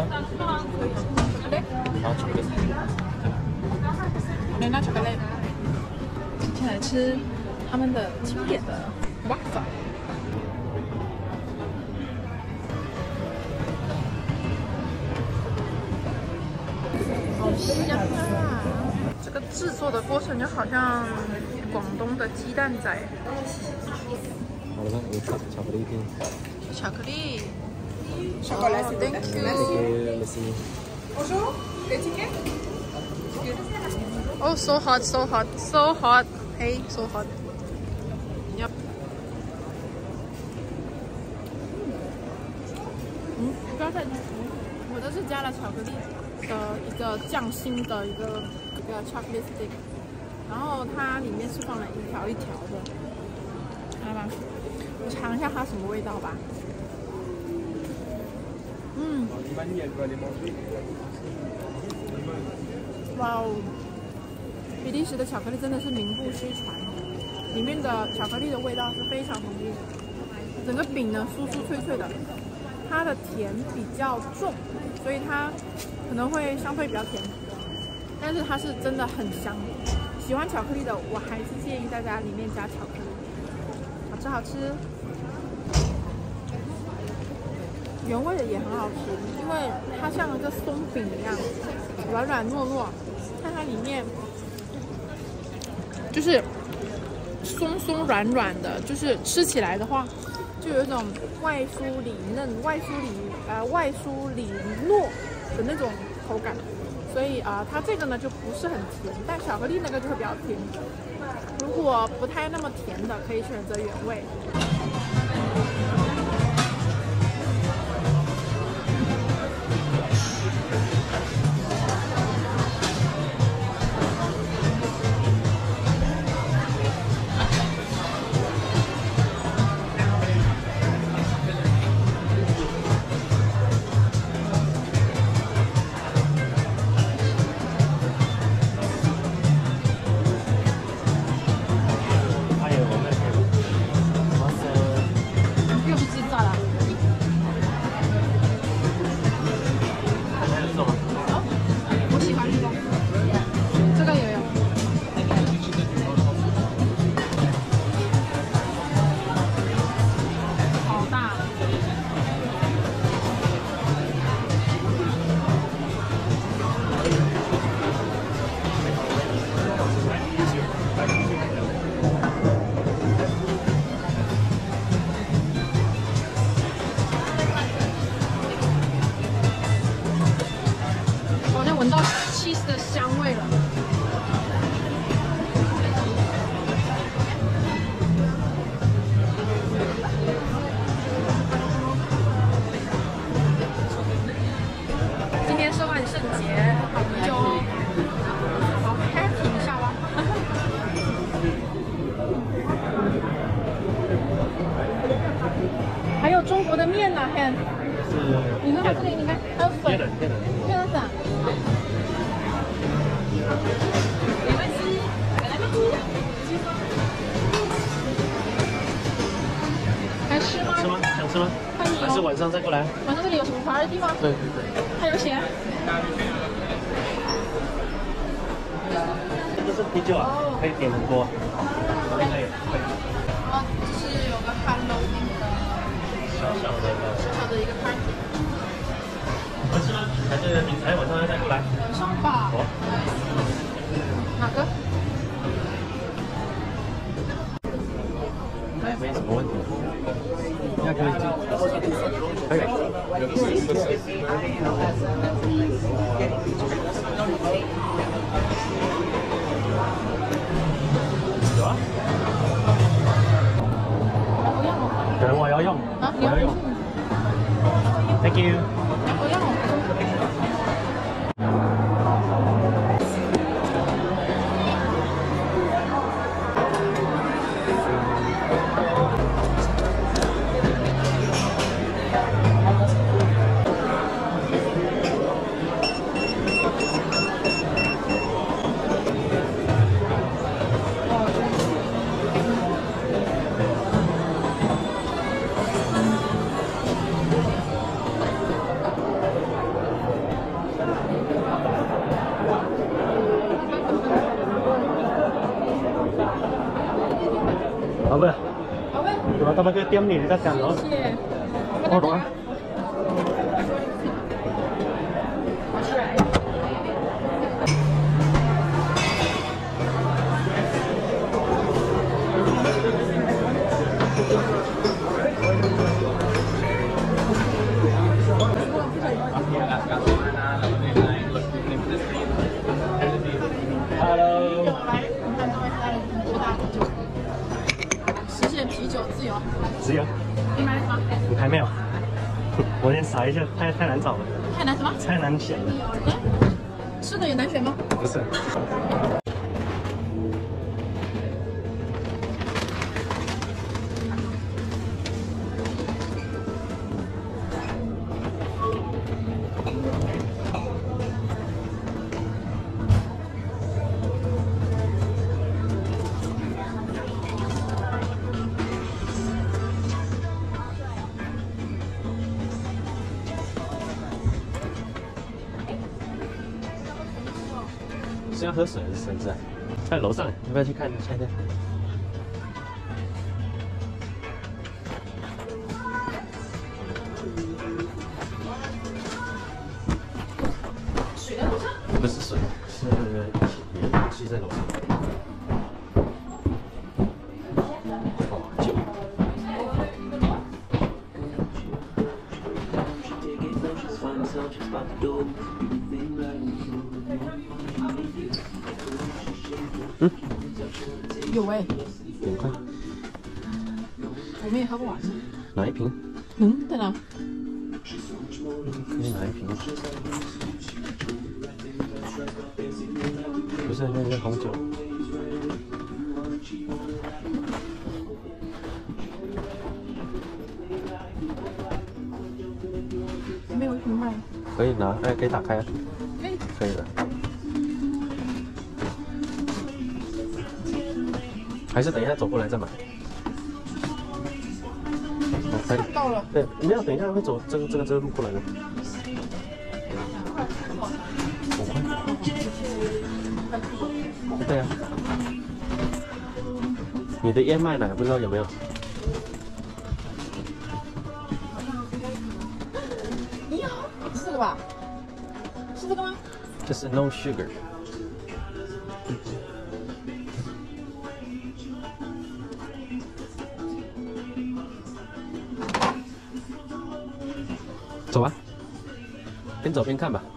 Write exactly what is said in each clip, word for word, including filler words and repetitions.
好，巧克力。 莲娜巧克力。今天来吃他们的经典的 waffle。好香啊！这个制作的过程就好像广东的鸡蛋仔。 好了，有巧巧克力片。 巧克力。 Chocolat, oh, thank you. Merci. Bonjour, les tickets? Oh, so hot, so hot, so hot. Hey, so hot. Yep. 嗯，不要再吃。我这是加了巧克力的一个匠心的一个一个 chocolate stick， 然后它里面是放了一条一条的，看到吗？我尝一下它什么味道吧。 嗯，哇哦！比利时的巧克力真的是名不虚传，里面的巧克力的味道是非常浓郁，整个饼呢酥酥脆脆的，它的甜比较重，所以它可能会相对比较甜，但是它是真的很香。喜欢巧克力的，我还是建议大家里面加巧克力，好吃好吃。 原味的也很好吃，因为它像一个松饼一样，软软糯糯。看它里面就是松松软软的，就是吃起来的话，就有一种外酥里嫩、外酥里呃外酥里糯的那种口感。所以啊、呃，它这个呢就不是很甜，但巧克力那个就会比较甜。如果不太那么甜的，可以选择原味。 闻到 cheese 的香味了。今天是万圣节，我们就好 happy 一下吧。还有中国的面呢 ，Han。你看它这里，你看还有粉，这样子啊。 还吃吗？ 吃吗？想吃吗？ 欢迎。 还是晚上再过来？ 晚上这里有什么玩的地方？ 对对对。 还有写。 这是啤酒啊，可以点很多。可以可以。 哦，就是有个 Halloween 的小小的小小的一个 party。 好吃吗？还是你才晚上再过来？ 晚上吧。 好。 哪个？ 没什么问题，应该可以进。可以。有啊。可能我要用。啊，我要用。Thank you。 我要。 哦， 那个店里在讲哦。 谢谢。 我懂啊。Hello。 实现啤酒自由。 自由。 你买了吗？ 你还没有？我先查一下，太太难找了。 太难什么？ 太难选了。 吃的也难选吗？ 不是。是要喝水还是生菜？在楼上，要不要去看看看？ 水在楼上？ 不是水，是那个氧气在楼上。哦，酒。嗯， 有哎、欸， 两块。 我们也喝不完。 哪一瓶？ 嗯，在哪？ 可以拿一瓶。不是那个红酒。 没有一瓶卖。 可以拿，哎，可以打开啊。 可以。 可以的。还是等一下走过来再买。 看到了。 对，没有，等一下会走这个这个这个路过来的。五块。对啊。你的燕麦奶不知道有没有？ 你好，是这个吧？是这个吗？ 这是 no sugar。走吧，边走边看吧。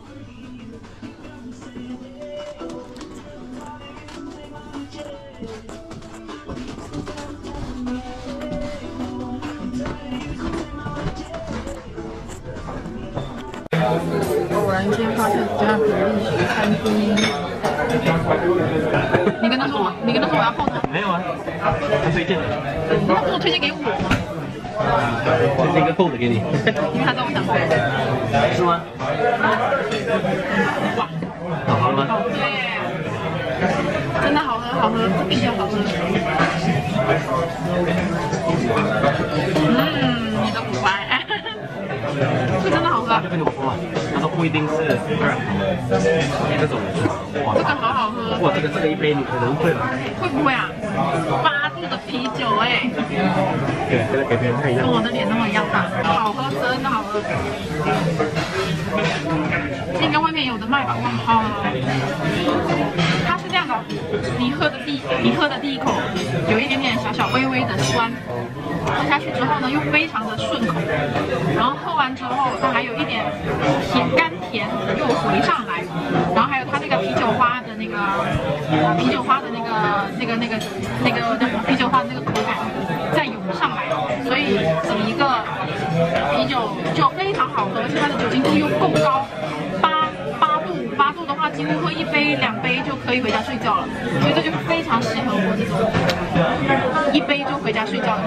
偶然间发现这家比利时餐厅。你跟他说吗？你跟他说我要后台。 没有啊，他推荐的。 他不是推荐给我吗？ 推荐一个厚的给你。 因为他知道我想买。 是吗？ 哇， 好喝吗？ 对，真的好喝，好喝，啤酒好喝。嗯，你的古白，是真的好喝。 就跟你说嘛，他说不一定是这种。哇， 这个好好喝。 哇，这个这个一杯你可能会了。 会不会啊？八度的啤酒哎、欸。 对，跟给别人看一下。 跟我的脸那么一样大，好喝，真的好喝。应该外面有的卖吧？哇，好。它是这样的，你喝的第你喝的第一口有一点点小小微微的酸，喝下去之后呢又非常的顺口，然后喝完之后它还有一点甜甘甜又回上来，然后还有它那个啤酒花的那个呃啤酒花的那个那个那个那个那个啤酒花的那个口感再涌上来，所以整一个啤酒就非常好喝，而且它的酒精度又够高，八八度八度的话几乎喝一杯两杯就可以回家睡觉了，所以这就非常适合我这种一杯就回家睡觉的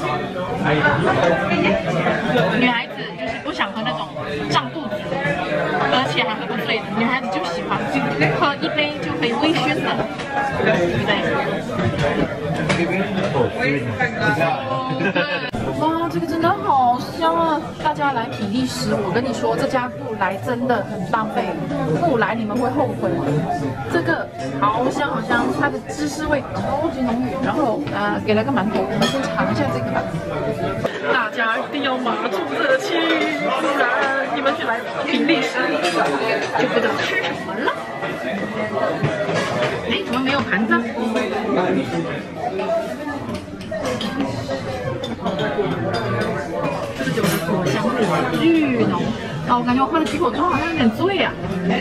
女孩子，就是不想喝那种胀肚子而且还喝不醉的女孩子，就喜欢喝一杯就可以微醺的，对不对？哇， 这个真的好香啊！大家来比利时，我跟你说，这家不来真的很浪费，不来你们会后悔。这个好香好香，它的芝士味超级浓郁。然后呃，给了个馒头，我们先尝一下这个吧。大家一定要马住热气，不然你们去来比利时就不知道吃什么了。哎，怎么没有盘子？这个酒的果香味巨浓啊！我感觉我喝了几口之后好像有点醉啊。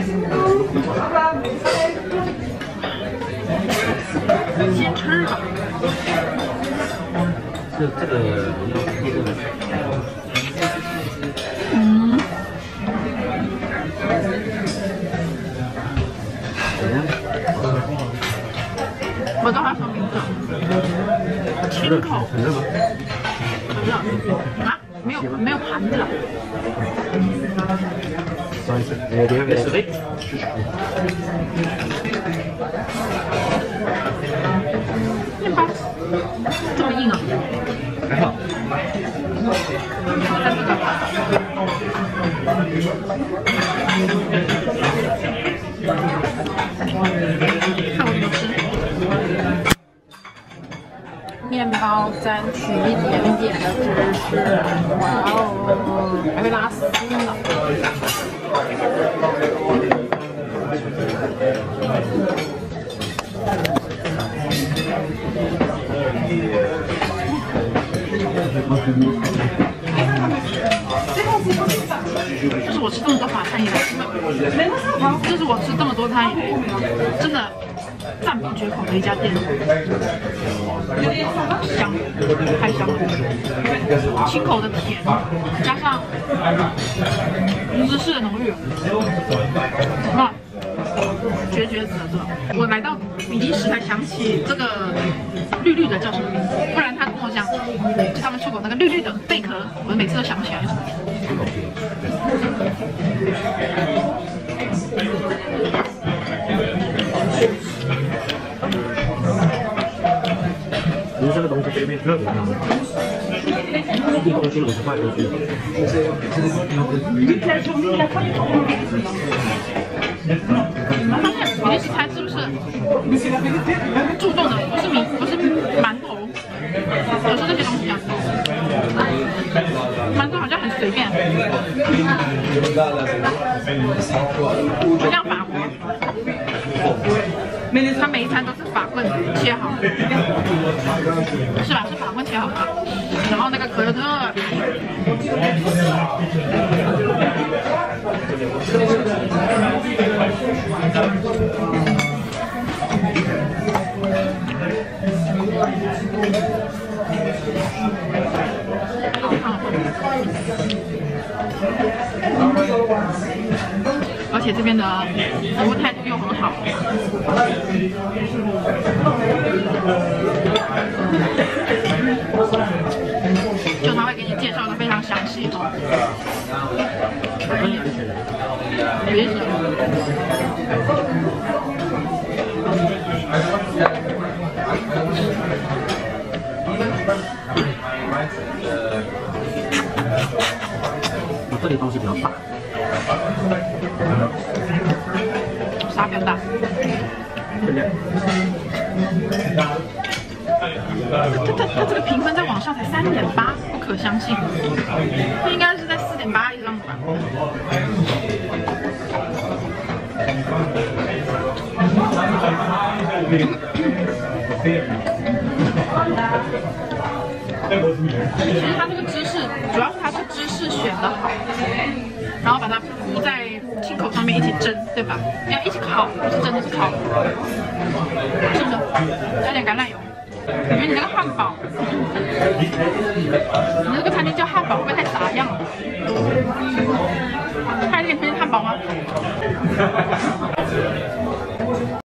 先吃吧。 这这个要这个。 嗯。我知道它什么名字。清口。 很热吗？ 很热啊！没有没有盘子了。 不好意思，呃，第二个是杯。 面包这么硬啊？ 还好。 但这个，看我怎么吃。面包沾取一点点的芝士，哇哦，还会拉丝呢。这是我吃这么多法餐以来，这是我吃这么多餐以来，真的赞不绝口的一家店。香，太香了，清口的甜，加上芝士的浓郁，哇！绝绝子的这，我来到比利时才想起这个绿绿的叫什么名字，不然他跟我讲，就他们出口那个绿绿的贝壳，我每次都想不起来是什么。 其实这个东西对面特别香，一公斤五十块回去。 你们发现比利时餐是不是注重的不是米，不是馒头，而是这些东西啊？馒头好像很随便，不像法国，它每一餐都是法棍切好，是吧？是法棍切好的，然后那个可乐特。而且这边的服务态度又很好，就他会给你介绍的非常详细哈。别想。 我这里东西比较大， 沙比较大。 对不它它它这个评分在网上才三点八，不可相信。它应该是在四点八以上的吧？其实它这个芝士，主要是它这个芝士选的好，然后把它铺在清口上面一起蒸，对吧？要一起烤，不是真的是烤，是不是？加点橄榄油。我觉得你那个汉堡，你那个餐厅叫汉堡会不会太杂样了？还可以推荐汉堡吗？